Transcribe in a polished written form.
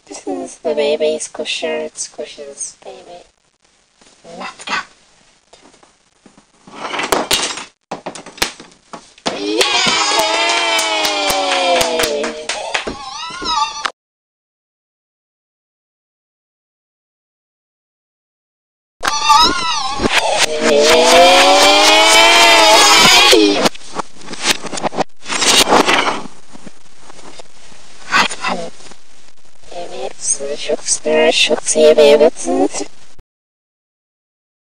This is the BeiBei Squisher. It squishes BeiBei. Let's go! Yay! BeiBei 生物生物生物